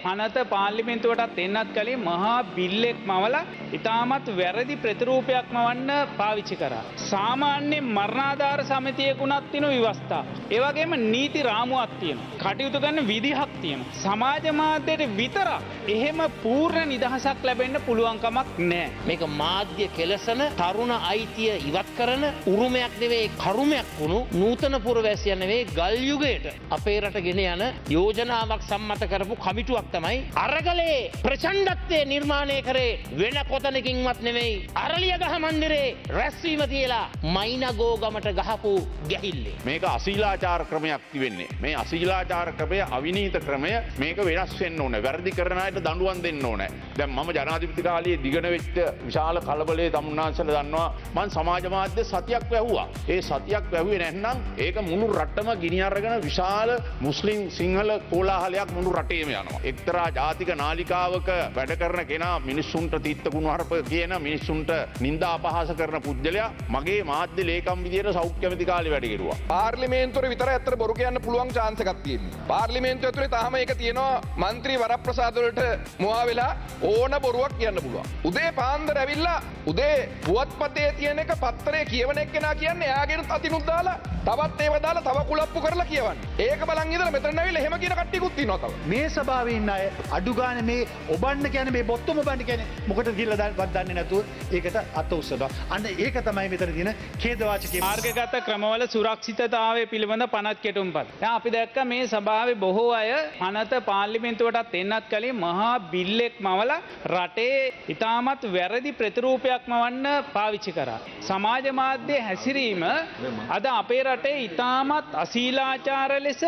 පනත පාර්ලිමේන්තුවටත් එන්නත් කලින් මහා බිල්ලෙක් මවලා ඉතාමත් වැරදි ප්‍රතිරූපයක් මවන්න පාවිච්චි කරා. සාමාන්‍ය මරණාධාර සමිතියකුණත් තියෙන විවස්ථා. ඒ වගේම නීති රාමුවක් තියෙනවා. කටයුතු කරන විදිහක් තියෙනවා. සමාජ මාධ්‍යයට විතරක් එහෙම පූර්ණ නිදහසක් ලැබෙන්න පුළුවන් කමක් නැහැ. මේක මාධ්‍ය කෙලසන තරුණ අයිතිය ඉවත් කරන උරුමයක් නෙවෙයි කරුමයක් වුණු නූතන පුරවැසියන් නෙවෙයි ගල් යුගයට අපේ රට ගෙන යන යෝජනාවක් සම්මත කරපු කමිටුවක් තමයි අරගලේ ප්‍රචණ්ඩත්වය නිර්මාණය කරේ වෙන කොතනකින්වත් නෙවෙයි අරලියගහ මන්දිරේ රැස්වීම තියලා මයිනගෝගමට ගහපු ගැහිල්ලේ. මේක අශීලාචාර ක්‍රමයක් තිබෙන්නේ. මේ අශීලාචාර ක්‍රමය අවිනීත ක්‍රමය මේක වෙනස් වෙන්න ඕනේ. වැරදි කරන අයට දඬුවම් දෙන්න ඕනේ. දැන් මම ජනාධිපති කාලයේ දිගන වෙච්ච විශාල කලබලයේ තමුන්නාන්සලා දන්නවා මම සමාජ මාධ්‍ය සතියක් වැහුවා. ඒ සතියක් වැහුවේ නැත්නම් ඒක මුළු රටම ගිනි අරගෙන විශාල මුස්ලිම් සිංහල කෝලාහලයක් මුළු රටේම යනවා. එක්තරා ජාතික නාලිකාවක වැඩ කරන කෙනා මිනිස්සුන්ට තීත්ත කුණුහරුප කියන මිනිස්සුන්ට නිନ୍ଦා අපහාස කරන පුද්ගලයා මගේ මාධ්‍ය ලේකම් විදියට සෞඛ්‍ය ඇමති කාලේ වැඩ කෙරුවා. පාර්ලිමේන්තුවේ විතර ඇත්තට බොරු කියන්න පුළුවන් chance එකක් තියෙනවා. පාර්ලිමේන්තුව ඇතුලේ තාම ඒක තියෙනවා മന്ത്രി වරප්‍රසාද වලට මොහා වෙලා ඕන බොරුවක් කියන්න පුළුවන්. උදේ පාන්දර ඇවිල්ලා උදේ පුවත්පතේ තියෙන එක පත්තරේ කියවන එක්කෙනා කියන්නේ එයාගෙන අතිනුත් දාලා තවත් ඒව දාලා තව කුලප්පු කරලා කියවන්නේ. ඒක බලන් ඉඳලා මෙතන ඇවිල්ලා එහෙම කියන කට්ටියකුත් ඉන්නවා තව. මේ සභාවේ ඉන්න අය අඩු ගානේ මේ ඔබන්න කියන්නේ මේ බොත්තම ඔබන්න කියන්නේ මොකටද කියලා දන්නේ නැතුව ඒකට අත උස්සනවා. අන්න ඒක තමයි මෙතන තියෙන ඛේදවාචකයේ මාර්ගගත ක්‍රමවල සුරක්ෂිතතාවය පිළිබඳ පනත් කෙටුම්පත්. දැන් අපි දැක්ක මේ සභාවේ බොහෝ අය පනත පාර්ලිමේන්තුවටත් එන්නත් කලින් මහා බිල්ලෙක් මවලා රටේ ඉතාමත් වැරදි ප්‍රතිරූපයක් මවන්න පාවිච්චි කරා. සමාජ මාධ්‍ය හැසිරීම අද අපේ රටේ ඉතාමත් අශීලාචාර ලෙස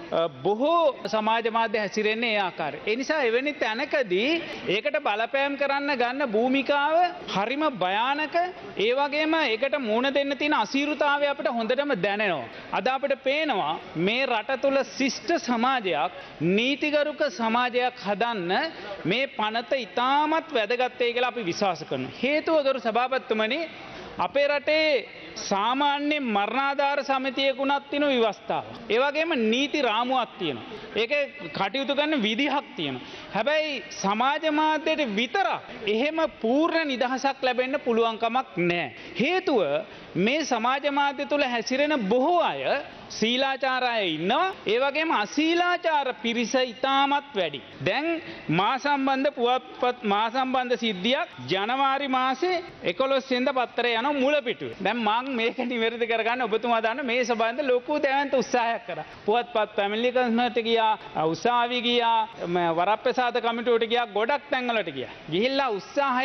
බොහෝ සමාජ මාධ්‍ය හැසිරෙන්නේ ඒ ආකාරය. ඒ නිසා එවැනි තැනකදී ඒකට බලපෑම් කරන්න ගන්න භූමිකාව හරිම භයානක. ඒ වගේම ඒකට මුහුණ දෙන්න තියෙන අසීරුතාවය අපිට හොඳටම දැනෙනවා. අද අපිට පේනවා මේ රට තුල ශිෂ්ට සමාජයක්, නීතිගරුක සමාජයක් හදන්න මේ පනත ඉතාමත් වැදගත් වෙයි කියලා අපි විශ්වාස කරනවා. හේතුව ගරු සභාපතිතුමනි අපේ රටේ සාමාන්‍ය මරණාධාර සමිතියකුණත් තියෙන විවස්ථාව. ඒ වගේම නීති රාමුවක් තියෙනවා. ඒක කටයුතු කරන විදිහක් තියෙනවා. හැබැයි සමාජ මාධ්‍යයට විතරක් එහෙම පූර්ණ නිදහසක් ලැබෙන්න පුළුවන් කමක් නැහැ. හේතුව මේ සමාජ මාධ්‍ය තුල හැසිරෙන බොහෝ අය සීලාචාර අය ඉන්නවා. ඒ වගේම අසීලාචාර පිරිස ඉතාමත් වැඩි. දැන් මා සම්බන්ධ පුවත්පත් මා සම්බන්ධ සිද්ධියක් ජනවාරි මාසේ 11 වෙනිදා පත්තරේ යන මුලපිටුවේ. දැන් මම මේක නිවැරදි කරගන්න ඔබතුමා දන්න මේ සම්බන්ධ ලොකු දැවැන්ත උත්සාහයක් කරා. පුවත්පත් පැමිණිලි කමිටුවට ගියා, උසාවි ගියා, වරප්‍රසාද කමිටුවට ගියා, ගොඩක් තැන්වලට ගියා. ගිහිල්ලා උත්සාහය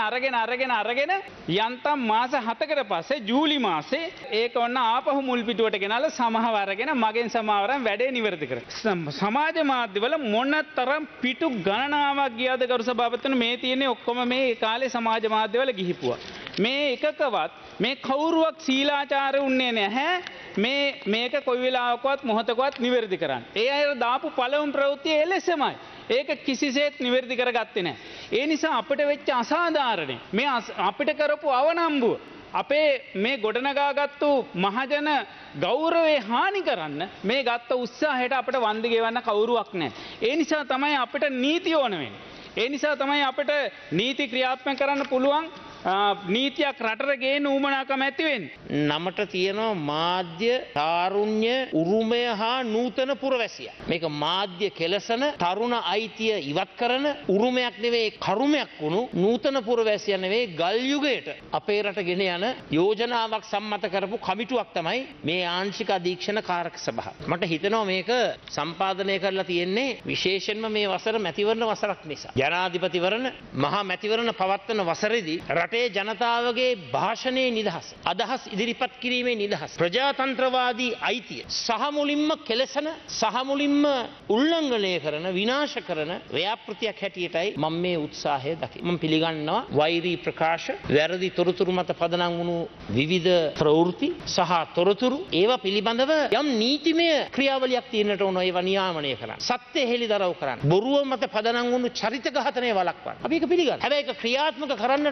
අරගෙන යන්තම් මාස 7කට පස්සේ ජූලි මාසේ ඒක ඔන්න ආපහු මුල් පිටුවට ගෙනල්ලා සමාව අරගෙන මගෙන් සමාවරන් වැඩේ නිවැරදි කරා. සමාජ මාධ්‍යවල මොනතරම් පිටු ගණනාවක් ගියාද ගරු සභාපතිතුමනි මේ තියෙන්නේ ඔක්කොම මේ කාලේ සමාජ මාධ්‍යවල ගිහිපුවා. මේ එකකවත් මේ කවුරුවක් සීලාචාර උන්නේ නැහැ. මේක කොයි වෙලාවකවත් මොහොතකවත් නිවැරදි කරන්න. ඒ අය දාපු පළවෙනි ප්‍රවෘත්තිය එලෙසමයි. ඒක කිසිසේත් නිවැරදි කරගත්තේ නැහැ. ඒ නිසා අපිට වෙච්ච අසාධාරණේ මේ අපිට කරපු අවනම්බුව අපේ මේ ගොඩනගාගත්තු මහජන ගෞරවය හානි කරන්න මේ ගත්ත උත්සාහයට අපිට වන්දි ගෙවන්න කවුරුවක් නැහැ. ඒ නිසා තමයි අපිට නීති ඕන වෙන්නේ. ඒ නිසා තමයි අපිට නීති ක්‍රියාත්මක කරන්න පුළුවන් නීතියක් රටට ගේන්න උවමනාකම ඇති වෙන්නේ. නමට තියෙනවා මාධ්‍ය තාරුණ්‍ය උරුමය හා නූතන පුරවැසිය. මේක මාධ්‍ය කෙලසන තරුණ අයිතිය ඉවත් කරන උරුමයක් නෙවෙයි කරුමයක් වුණු නූතන පුරවැසියන් නෙවෙයි ගල් යුගයට අපේ රට ගෙන යන යෝජනාවක් සම්මත කරපු කමිටුවක් තමයි මේ ආංශික අධීක්ෂණ කාරක සභාව. මට හිතෙනවා මේක සම්පාදනය කරලා තියෙන්නේ විශේෂයෙන්ම මේ වසර මැතිවරණ වසරක් නිසා. ජනාධිපතිවරණ මහා මැතිවරණ පවත්වන වසරේදී රටේ ජනතාවගේ භාෂණයේ නිදහස, අදහස් ඉදිරිපත් කිරීමේ නිදහස, ප්‍රජාතන්ත්‍රවාදී අයිතිය සහ මුලින්ම කෙලසන සහ මුලින්ම උල්ලංඝනය කරන විනාශ කරන ව්‍යාපෘතියක් හැටියටයි මම මේ උත්සාහය දකින්නේ. මම පිළිගන්නවා වෛරී ප්‍රකාශ, වැරදි තොරතුරු මත පදනම් වුණු විවිධ ප්‍රවෘත්ති සහ තොරතුරු ඒවා පිළිබඳව යම් නීතිමය ක්‍රියාවලියක් තියෙන්නට ඕන ඒවා නියාමනය කරන්න. සත්‍ය හෙළිදරව් කරන්න. බොරුව මත පදනම් වුණු චරිත ඝාතනය වළක්වන්න. අපි ඒක පිළිගන්නවා. හැබැයි ඒක ක්‍රියාත්මක කරන්නට යෙදුණු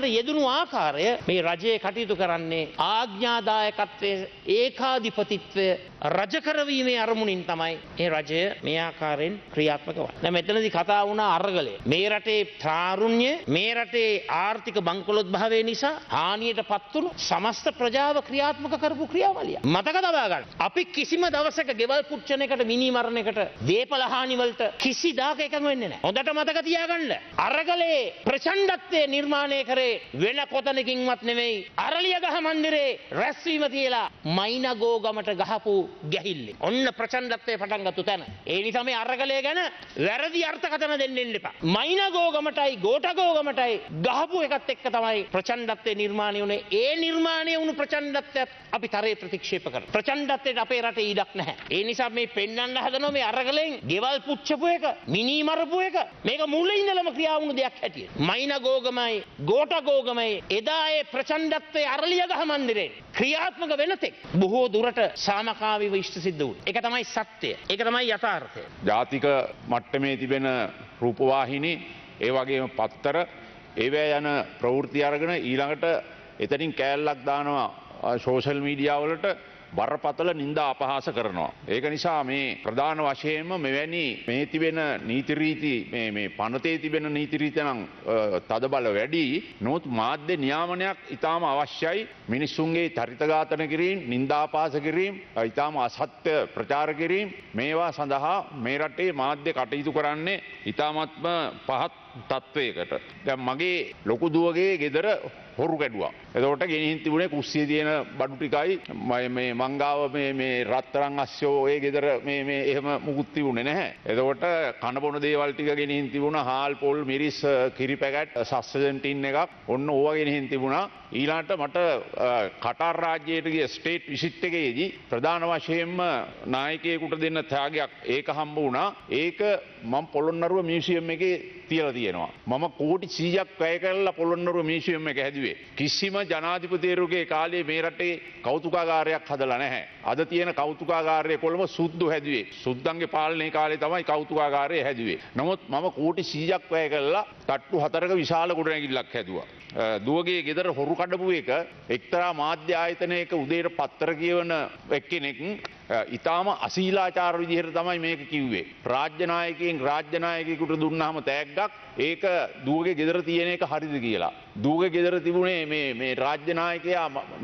ආකාරය මේ රජයේ කටයුතු කරන්නේ ආඥාදායකත්වයේ ඒකාධිපතිත්වය රජ කරවීමේ අරමුණින් තමයි ඒ රජය මේ ආකාරයෙන් ක්‍රියාත්මක වන්නේ. දැන් මෙතනදී කතා වුණා අරගලය. මේ රටේ තාරුණ්‍ය, මේ රටේ ආර්ථික බංකොලොත් භාවය නිසා හානියටපත් වුණු සමස්ත ප්‍රජාව ක්‍රියාත්මක කරපු ක්‍රියාවලිය. මතක තබා ගන්න. අපි කිසිම දවසක ගෙවල් පුච්චන එකට, මිනි මරණ එකට, දේපල හානි වලට කිසිදාක එකඟ වෙන්නේ නැහැ. හොඳට මතක තියාගන්න. අරගලේ ප්‍රචණ්ඩත්වයේ නිර්මාණය කරේ වෙන කොතනකින්වත් නෙමෙයි. අරලියගහ මන්දිරේ රැස්වීම තියලා මයිනගෝගමට ගහපු ගැහිල්ලේ. ඔන්න ප්‍රචණ්ඩත්වයේ පටන් ගත්ත තැන. ඒ නිසා මේ අරගලය ගැන වැරදි අර්ථකථන දෙන්න එපා. මයිනගෝගමටයි ගෝඨගෝගමටයි ගහපු එකත් එක්ක තමයි ප්‍රචණ්ඩත්වයේ නිර්මාණය වුණේ. ඒ නිර්මාණය වුණු ප්‍රචණ්ඩත්වයත් අපි තරේ ප්‍රතික්ෂේප කරනවා. ප්‍රචණ්ඩත්වයට අපේ රටේ ඉඩක් නැහැ. ඒ නිසා මේ පෙන්වන්න හදනවා මේ අරගලෙන් ගෙවල් පුච්චපු එක, මිනි මරපු එක මේක මුල ඉඳලම ක්‍රියා වුණු දෙයක් හැටියට. මයිනගෝගමයි ගෝඨගෝගමයි එදා ඒ ප්‍රචණ්ඩත්වයේ අරලියගහ මන්දිරේ ක්‍රියාත්මක වෙනතෙක් බොහෝ දුරට සාමකාමීව ඉෂ්ට සිද්ධ වුණා. ඒක තමයි සත්‍යය. ඒක තමයි යථාර්ථය. ජාතික මට්ටමේ තිබෙන රූපවාහිනී ඒ වගේම පත්තර ඒවැ යන ප්‍රවෘත්ති අරගෙන ඊළඟට එතනින් කෑල්ලක් දානවා සෝෂල් මීඩියා වලට බරපතල නින්දා අපහාස කරනවා. ඒක නිසා මේ ප්‍රධාන වශයෙන්ම මෙවැනි මේ තිබෙන නීති රීති මේ පනතේ තිබෙන නීති ರೀತಿ නම් තදබල වැඩි. නමුත් මාධ්‍ය නියාමනයක් ඉතාම අවශ්‍යයි. මිනිසුන්ගේ චරිත ඝාතන කිරීම, නින්දා අපහාස කිරීම, ඉතාම අසත්‍ය ප්‍රචාර කිරීම මේවා සඳහා මේ රටේ මාධ්‍ය කටයුතු කරන්නේ ඉතාමත්ම පහත් තත්වයකට. දැන් මගේ ලොකු දුවගේ ගෙදර හොරු කැඩුවා. එතකොට ගෙනින් තිබුණේ කුස්සියේ තියෙන බඩු ටිකයි මේ මංගාව මේ රත්තරන් අස්සෝ ඒ ගෙදර මේ එහෙම මුකුත් තිබුණේ නැහැ. එතකොට කන බොන දේවල් ටික ගෙනින් තිබුණා. හාල් පොල් මිරිස් කිරි පැකට් සස්පෙන්ෂන් ටින් එකක් ඔන්න ඕවා ගෙනින් තිබුණා. ඊළඟට මට කටාර් රාජ්‍යයට ගිය ස්ටේට් විසිට් එකේදී ප්‍රධාන වශයෙන්ම නායකයෙකුට දෙන්න ත්‍යාගයක් ඒක හම්බ වුණා. ඒක මම පොළොන්නරුව මියුසියම් එකේ තියලා තියෙනවා. මම කෝටි 100ක් වැය කරලා පොළොන්නරුව මියුසියම් එක හැදුවේ. කිසිම ජනාධිපතිවරුගේ කාලේ මේ රටේ කෞතුකාගාරයක් හදලා නැහැ. අද තියෙන කෞතුකාගාරයේ කොළඹ සුද්දු හැදුවේ. සුද්දන්ගේ පාලනයේ කාලේ තමයි කෞතුකාගාරය හැදුවේ. නමුත් මම කෝටි 100ක් වැය කරලා තට්ටු 4ක විශාල ගොඩනැගිල්ලක් හැදුවා. දුවගේ ගෙදර හොරු කඩපු එක එක්තරා මාධ්‍ය ආයතනයක උදේට පත්තර කියවන එක්කෙනෙක් ඉතාම අශීලාචාර විදිහට තමයි මේක කිව්වේ. රාජ්‍ය නායකයෙකුට දුන්නාම තෑග්ගක් ඒක දුවගේ ගෙදර තියෙන එක හරිද කියලා. දුවගේ ගෙදර තිබුණේ මේ රාජ්‍ය නායකයා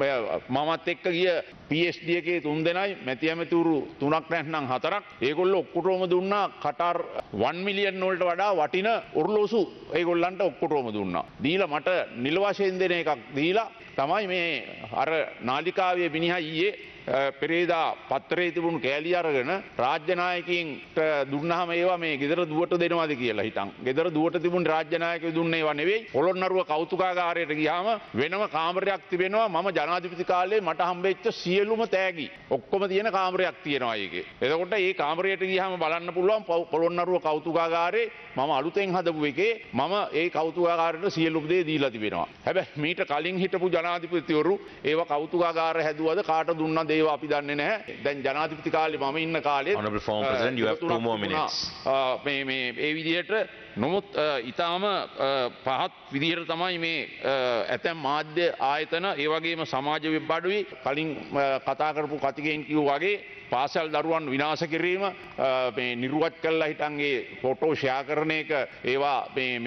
මමත් එක්ක ගිය PhD එකේ 3 දෙනයි මැති ඇමතිවරු 3ක් නැත්නම් 4ක්. ඒගොල්ලෝ ඔක්කොටම දුන්නා කටාර් 1 මිලියන් වලට වඩා වටින ඔරලෝසු ඒගොල්ලන්ට ඔක්කොටම දුන්නා. දීලා මට නිල වශයෙන් දෙන එකක් දීලා තමයි මේ අර නාලිකාවේ මිනිහා ඊයේ පෙරේදා පත්තරේ තිබුණු කෑලි අරගෙන රාජ්‍ය නායකයින්ට දුන්නාම ඒවා මේ ගෙදර දුවට දෙනවාද කියලා හිතන්. ගෙදර දුවට තිබුණු රාජ්‍ය නායකයෝ දුන්නේ ඒවා නෙවෙයි. පොළොන්නරුව කෞතුකාගාරයට ගියාම වෙනම කාමරයක් තිබෙනවා. මම ජනාධිපති කාලේ මට හම්බෙච්ච සියලුම තෑගි ඔක්කොම තියෙන කාමරයක් තියෙනවා ඒකේ. එතකොට මේ කාමරයට ගියාම බලන්න පුළුවන් පොළොන්නරුව කෞතුකාගාරේ මම අලුතෙන් හදපු එකේ මම ඒ කෞතුකාගාරයට සියලුම දේ දීලා තිබෙනවා. හැබැයි මීට කලින් හිටපු ජනාධිපතිවරු ඒවා කෞතුකාගාරය හැදුවද කාට දුන්නද ඒවා අපි දන්නේ නැහැ. දැන් ජනාධිපති කාලේ මම ඉන්න කාලේ Honorable Former President, you have 2 more minutes. මේ ඒ විදිහට නමුත් ඊටාම පහත් විදිහට තමයි මේ ඇතැම් මාධ්‍ය ආයතන ඒ වගේම සමාජ වෙබ් අඩවි කලින් කතා කරපු කතිකෙන් කිව්වා වගේ පාසල් දරුවන් විනාශ කිරීම මේ නිර්වත් කළා හිටන්ගේ ෆොටෝ ෂෙයා කරන එක ඒවා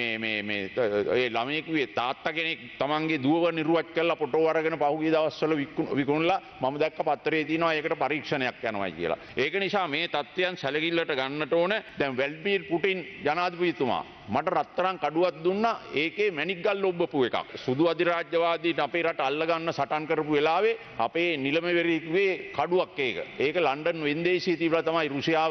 මේ ඒ ළමයෙකුගේ තාත්තා කෙනෙක් තමන්ගේ දුවව නිර්වත් කළා ෆොටෝ අරගෙන පහුගිය දවස්වල විකුණලා මම දැක්ක පත්තරේ තියෙනවා ඒකට පරීක්ෂණයක් යනවා කියලා. ඒක නිසා මේ තත්ත්වයන් සැලකිල්ලට ගන්නට ඕන. දැන් වැල්ඩිමිර් පුටින් ජනාධිපතිතුමා මට රත්තරන් කඩුවක් දුන්නා ඒකේ මැණික් ගල් ඔබ්බපු එකක්. සුදු අධිරාජ්‍යවාදීන් අපේ රට අල්ලගන්න සටන් කරපු වෙලාවේ අපේ නිලමේවරයෙකුගේ කඩුවක් ඒක. ඒක ලන්ඩන් වෙන්දේසියේ තිබ්බා තමයි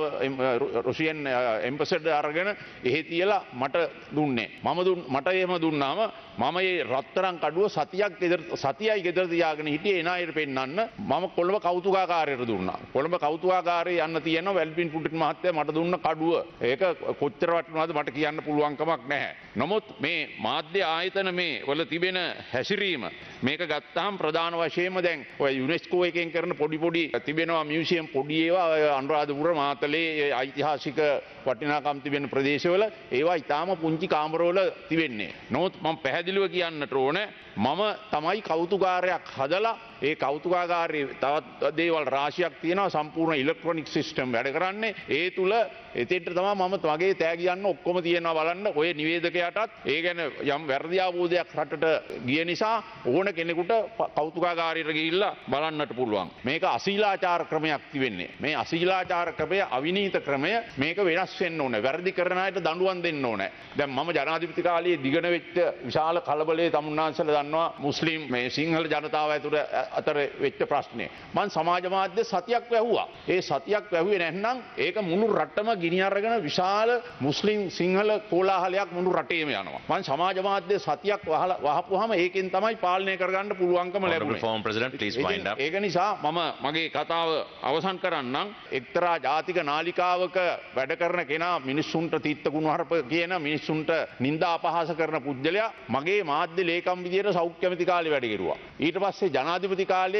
රුසියන් එම්බැසඩර් අරගෙන එහෙ තියලා මට දුන්නේ. මට එහෙම දුන්නාම මම මේ රත්තරන් කඩුව සතියයි ගෙදර තියාගෙන හිටියේ එනායට පෙන්නන්න මම කොළඹ කෞතුකාගාරයට දුන්නා. කොළඹ කෞතුකාගාරයේ යන්න තියෙනවා වැල්ඩිමිර් පුටින් මහත්තයා මට දුන්න කඩුව. ඒක කොච්චර වටිනවද මට කියන්න පුළුවන් කමක් නැහැ. නමුත් මේ මාධ්‍ය ආයතන මේ වල තිබෙන හැසිරීම මේක ගත්තාම ප්‍රධාන වශයෙන්ම දැන් ඔය යුනෙස්කෝ එකෙන් කරන පොඩි තිබෙනවා මියුසියම් පොඩි ඒවා අනුරාධපුර මාතලේ ඓතිහාසික වටිනාකම් තිබෙන ප්‍රදේශවල ඒවා ඊටාම පුංචි කාමරවල තිබෙන්නේ. නමුත් මම පැහැදිලිව කියන්නට ඕනේ මම තමයි කෞතුකාරයක් හදලා ඒ කෞතුකාගාරයේ තවත් දේවල් රාශියක් තියෙනවා සම්පූර්ණ ඉලෙක්ට්‍රොනික සිස්ටම් වැඩ කරන්නේ. ඒ තුල එතෙන්ට තමයි මම මගේ තෑගි යන්න ඔක්කොම තියෙනවා බලන්න. ඔය නිවේදකයාටත් ඒ ගැන යම් වැරදි අවබෝධයක් රටට ගිය නිසා ඕන කෙනෙකුට කෞතුකාගාරයට ගිහිල්ලා බලන්නට පුළුවන්. මේක අශීලාචාර ක්‍රමයක් තිබෙන්නේ. මේ අශීලාචාර ක්‍රමය අවිනීත ක්‍රමය මේක වෙනස් වෙන්න ඕනේ. වැරදි කරන අයට දඬුවම් දෙන්න ඕනේ. දැන් මම ජනාධිපති කාලයේ දිගන වෙච්ච විශාල කලබලයේ තමුන්නාන්සලා දන්නවා මුස්ලිම් මේ සිංහල ජනතාව අතර වෙච්ච ප්‍රශ්නේ. මම සමාජ මාධ්‍ය සතියක් වැහුවා. ඒ සතියක් වැහුවේ නැත්නම් ඒක මුළු රටම ගිනි අරගෙන විශාල මුස්ලිම් සිංහල කෝලාහලයක් මුළු රටේම යනවා. මම සමාජ මාධ්‍ය සතියක් වහපුවාම ඒකෙන් තමයි පාලනය කරගන්න පුළුවන්කම ලැබුණේ. Former President, please wind up. ඒක නිසා මම මගේ කතාව අවසන් කරන්නම්. එක්තරා ජාතික නාලිකාවක වැඩ කරන කෙනා මිනිස්සුන්ට තීත්ත කුණුහරුප කියන මිනිස්සුන්ට නිନ୍ଦා අපහාස කරන පුද්ගලයා මගේ මාධ්‍ය ලේකම් විදියට සෞඛ්‍ය කැමති කාලේ වැඩ කෙරුවා. ඊට පස්සේ ජනාධිපති කාලේ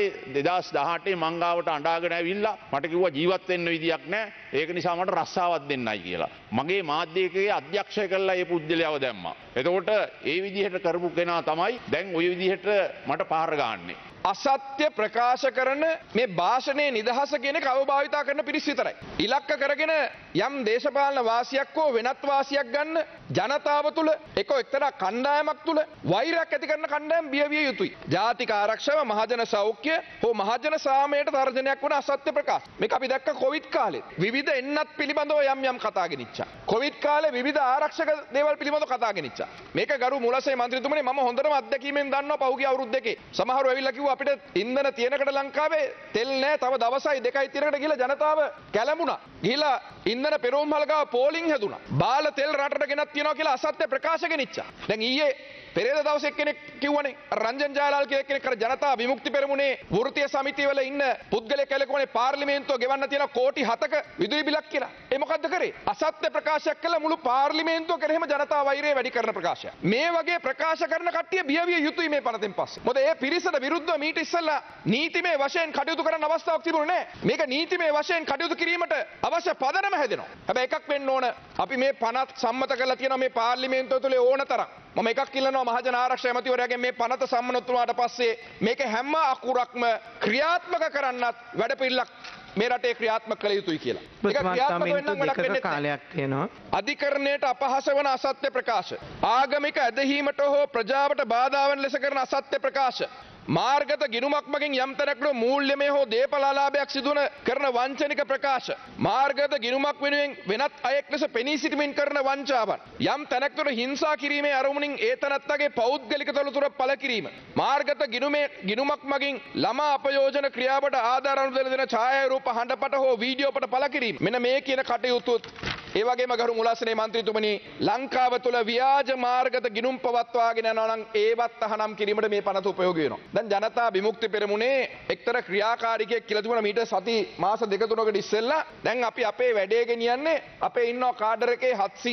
2018 මං ගාවට අඬාගෙන ඇවිල්ලා මට කිව්වා ජීවත් වෙන්න විදියක් නැහැ. ඒක නිසා මට රස්සාවක් දෙන්නයි කියලා. මගේ මාධ්‍යකයේ අධ්‍යක්ෂය කළා මේ පුද්ගලයාව දැම්මා. එතකොට ඒ විදිහට කරපු කෙනා තමයි දැන් ওই විදිහට මට පාර ගහන්නේ. අසත්‍ය ප්‍රකාශ කරන මේ භාෂණයේ නිදහස කියන එක අවභාවිතා කරන පිරිස් විතරයි. ඉලක්ක කරගෙන යම් දේශපාලන වාසියක් හෝ වෙනත් වාසියක් ගන්න ජනතාව තුළ එක්තරා කණ්ඩායමක් තුළ වෛරයක් ඇති කරන කණ්ඩායම් බියවිය යුතුයි. ජාතික ආරක්ෂාව මහජන සෞඛ්‍ය හෝ මහජන සාමයට තර්ජනයක් වුණ අසත්‍ය ප්‍රකාශ. මේක අපි දැක්ක කොවිඩ් කාලේ. විවිධ එන්නත් පිළිබඳව යම් කතා ගෙනිච්චා. කොවිඩ් කාලේ විවිධ ආරක්ෂක දේවල් පිළිබඳව කතා ගෙනිච්චා. මේක ගරු මුලසේ මන්ත්‍රීතුමනි මම හොඳටම අත්දැකීමෙන් දන්නවා පහුගිය අවුරුදු දෙකේ. සමහරව ඇවිල්ලා කිව්වා අපිට ඉන්ධන තියෙනකට ලංකාවේ තෙල් නැහැ තව දවසයි දෙකයි තියෙනකට ගිහලා ජනතාව කැළඹුණා. ගිහලා ඉන්ධන පෙරෝම් හලගාව පෝලිං හැදුනා. බාල තෙල් රටට ගෙනත් තියනවා කියලා අසත්‍ය ප්‍රකාශ ගෙනිච්චා. දැන් ඊයේ පෙරේද දවසේ කෙනෙක් කිව්වනේ රංජන් ජයලාල් කියලා කෙනෙක් අර ජනතා විමුක්ති පෙරමුණේ වෘත්තීය සමිතියවල ඉන්න පුද්ගලයෙක් කැලකුණේ පාර්ලිමේන්තුව ගෙවන්න තියෙන කෝටි 7ක විදුලි බිලක් කියලා. ඒ මොකද්ද කරේ? අසත්‍ය ප්‍රකාශයක් කළා මුළු පාර්ලිමේන්තුව කෙරෙහිම ජනතා වෛරය වැඩි කරන ප්‍රකාශයක්. මේ වගේ ප්‍රකාශ කරන කට්ටිය බියවිය යුතුයි මේ පනතෙන් පස්සේ. මොකද ඒ පිරිසට විරුද්ධව මීට ඉස්සෙල්ලා නීතිමය වශයෙන් කටයුතු කරන්න අවස්ථාවක් තිබුණේ නැහැ. මේක නීතිමය වශයෙන් කටයුතු කිරීමට අවශ්‍ය පදනම හැදෙනවා. හැබැයි එකක් වෙන්න ඕන අපි මේ පනත් සම්මත කරලා තියෙනවා මේ පාර්ලිමේන්තුව තුළ ඕන තරම්. මම එකක් ඉල්ලනවා මහජන ආරක්ෂක ඇමතිවරයාගෙන් මේ පනත සම්මත වුණාට පස්සේ මේක හැම අකුරක්ම ක්‍රියාත්මක කරන්නත් වැඩපිළිවෙලක් මේ රටේ ක්‍රියාත්මක කළ යුතුයි කියලා. ඒක ක්‍රියාත්මක වෙන්න වැඩක් වෙන්නේ කාලයක් තියෙනවා. අධිකරණයට අපහාස වන අසත්‍ය ප්‍රකාශ, ආගමික ඇදහිීමට හෝ ප්‍රජාවට බාධා වන ලෙස කරන අසත්‍ය ප්‍රකාශ, මාර්ගත ගිණුමක් මගින් යම් තැනකට මූල්‍යමය හෝ දේපලාලාභයක් සිදුවන කරන වංචනික ප්‍රකාශ, මාර්ගත ගිණුමක් වෙනුවෙන් වෙනත් අයෙක් ලෙස පෙනී සිටමින් කරන වංචාවන්, යම් තැනකට හිංසා කිරීමේ අරමුණින් ඒ තැනැත්තාගේ පෞද්ගලික තොරතුරු පළ කිරීම, මාර්ගත ගිණුමක් මගින් ළමා අපයෝජන ක්‍රියාවට ආධාර අනුදැන දෙන ඡායාරූප හඬපට හෝ වීඩියෝපට පළ කිරීම. මෙන්න මේ කියන කටයුතු ඒ වගේම ගරු මුලස්නේ මන්ත්‍රීතුමනි ලංකාව තුළ ව්‍යාජ මාර්ගත ගිණුම් පවත්වාගෙන යනවා නම් ඒවත් අහනම් කිරීමට මේ පනත උපයෝගී වෙනවා. දැන් ජනතා විමුක්ති පෙරමුණේ එක්තරා ක්‍රියාකාරිකයෙක් කියලා තිබුණා මීට සති මාස දෙක තුනකට ඉස්සෙල්ලා. දැන් අපි අපේ වැඩේ ගෙනියන්නේ අපේ ඉන්නවා කාඩර් එකේ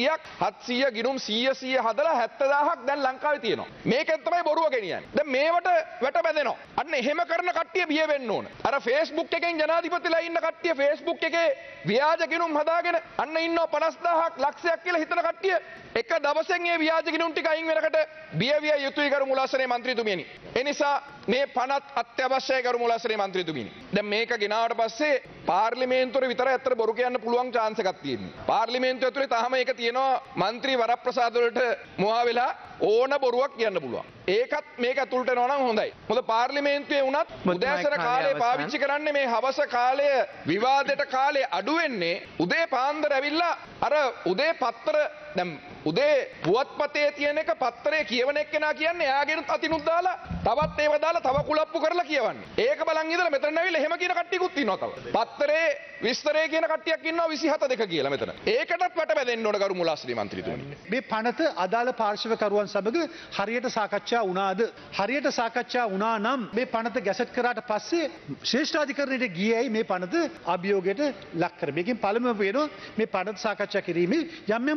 700 ගිණුම් 100 හදලා 70000ක් දැන් ලංකාවේ තියෙනවා. මේකෙන් තමයි බොරුව ගෙනියන්නේ. දැන් මේවට වැට බැඳෙනවා. අන්න එහෙම කරන කට්ටිය බිය වෙන්න ඕන. අර Facebook එකෙන් ජනාධිපතිලා ඉන්න කට්ටිය Facebook එකේ ව්‍යාජ ගිණුම් හදාගෙන අන්න ඉන්නවා 50000ක් ලක්ෂයක් කියලා හිතන කට්ටිය එක දවසෙන් මේ ව්‍යාජ ගිණුම් ටික අයින් වෙනකට බියවිය යුතුයි කරු මුලස්නේ මන්ත්‍රීතුමියනි. ඒ නිසා මේ පනත් අත්‍යවශ්‍යයි කරු මුලස්නේ මන්ත්‍රීතුමියනි. දැන් මේක ගෙනාවට පස්සේ පාර්ලිමේන්තුවේ විතරයි අතර බොරු කියන්න පුළුවන් chance එකක් තියෙන්නේ. පාර්ලිමේන්තුව ඇතුලේ තාම ඒක තියෙනවා മന്ത്രി වරප්‍රසාද වලට මොහා වෙලා ඕන බොරුවක් කියන්න පුළුවන්. ඒකත් මේක ඇතුළට එනවා නම් හොඳයි. මොකද පාර්ලිමේන්තුවේ වුණත් උදෑසන කාලේ පාවිච්චි කරන්නේ මේ හවස කාලය විවාදයට කාලේ අඩු වෙන්නේ උදේ පාන්දර ඇවිල්ලා අර උදේ පත්තර දැන් උදේ පුවත්පතේ තියෙන එක පත්තරේ කියවන එක්කෙනා කියන්නේ එයාගෙන අතිනුත් දාලා තවත් ඒව දාලා තව කුලප්පු කරලා කියවන්නේ. ඒක බලන් ඉඳලා මෙතන ඇවිල්ලා එහෙම කියන කට්ටියකුත් ඉන්නවා තව. පත්තරේ විස්තරේ කියන කට්ටියක් ඉන්නවා 27 කියලා මෙතන. ඒකටත් වට බැදෙන්න ඕන කරු මුලාශ්‍රී මන්ත්‍රීතුමනි. මේ පනත අදාළ පාර්ශවකරුවන් සමග හරියට සාකච්ඡා වුණාද? හරියට සාකච්ඡා වුණා නම් මේ පනත ගැසට් කරාට පස්සේ ශ්‍රේෂ්ඨාධිකරණයට ගියේයි මේ පනත අභියෝගයට ලක් කර. මේකෙන් පළමුව වෙනවා මේ පනත සාකච්ඡා කිරීමේ යම් අඩුපාඩු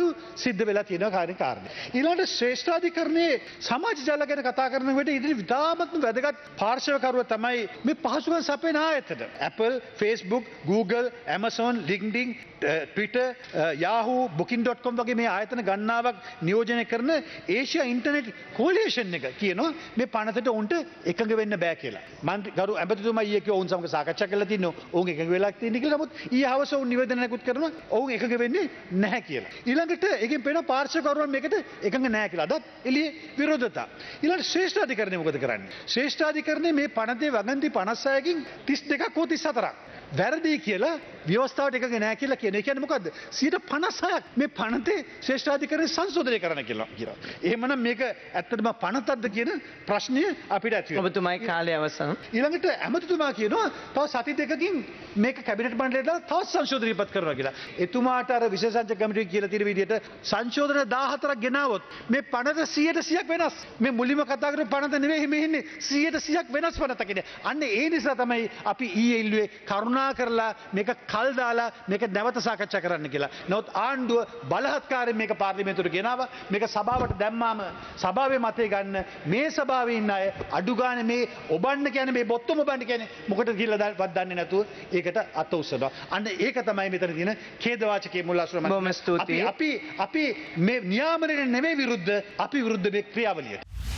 අඩුපාඩු සිද්ධ වෙලා තියෙන කාරණේ. ඊළඟට ශ්‍රේෂ්ඨාධිකරණයේ සමාජ ජාල ගැන කතා කරන විට ඉතින් විතාමත්ම වැදගත් පාර්ශවකරුව තමයි මේ පහසුකම් සපයන ආයතන. Apple, Facebook, Google, Amazon, LinkedIn, Twitter, Yahoo, Booking.com වගේ මේ ආයතන ගණනාවක් නියෝජනය කරන ඒෂියා ඉන්ටර්නෙට් කෝලියේෂන් එක කියනවා මේ පනතට උන්ට එකඟ වෙන්න බෑ කියලා. මම ගරු ඇමතිතුමා ඊයේ කිව්වා උන් සමග සාකච්ඡා කරලා තිනවා. ඔවුන් එකඟ වෙලා තියෙන කියලා. නමුත් ඊයේ හවස උන් නිවේදනයක්ත් කරනවා ඔවුන් එකඟ වෙන්නේ නැහැ කියලා. ඊළඟට ඒකෙන් පේන පාර්ශවකරුවන් මේකට එකඟ නැහැ කියලා. අදත් එළියේ විරෝධතා. ඊළඟට ශ්‍රේෂ්ඨාධිකරණය මොකද කරන්නේ? ශ්‍රේෂ්ඨාධිකරණය මේ පනතේ වගන්ති 56කින් 32ක් හෝ 34ක් වැරදි කියලා ව්‍යවස්ථාවට එකඟ නැහැ කියලා කියන. ඒ කියන්නේ මොකද්ද? 56ක් මේ පනතේ ශ්‍රේෂ්ඨාධිකරණය සංශෝධනය කරන්න කියලා. එහෙමනම් මේක ඇත්තටම පනතක්ද කියන ප්‍රශ්නය අපිට ඇති වෙනවා. ඔබතුමායි කාලය අවසන්. ඊළඟට ඇමතිතුමා කියනවා තව සති දෙකකින් මේක කැබිනට් මණ්ඩලයට දාලා තවත් සංශෝධන ඉපත් කරනවා කියලා. එතුමාට අර විශේෂඥ කමිටුව කියලා තියෙන විදිහට සංශෝධන 14ක් ගෙනාවොත් මේ පනත 100% වෙනස්. මේ මුලින්ම කතා කරපු පනත නෙවෙයි මේ ඉන්නේ 100% වෙනස් පනතක් කියන්නේ. අන්න ඒ නිසා තමයි අපි ඊයේ ඉල්ලුවේ කරුණා කරලා මේක කල් දාලා මේක නැවත සාකච්ඡා කරන්න කියලා. නමුත් ආණ්ඩුව බලහත්කාරයෙන් මේක පාර්ලිමේන්තුවට ගෙනාවා. මේක සභාවට දැම්මාම සභාවේ මතය ගන්න මේ සභාවේ ඉන්න අය අඩු ගානේ මේ ඔබන්න කියන්නේ මේ බොත්තම ඔබන්න කියන්නේ මොකටද කියලා වත් දන්නේ නැතුව ඒකට අත උස්සනවා. අන්න ඒක තමයි මෙතන තියෙන ඛේදවාචකයේ මුල් අසුර. බොහොම ස්තුතියි. අපි මේ නියාමනයේ නෙමෙයි විරුද්ධ අපි විරුද්ධ මේ ක්‍රියාවලියට.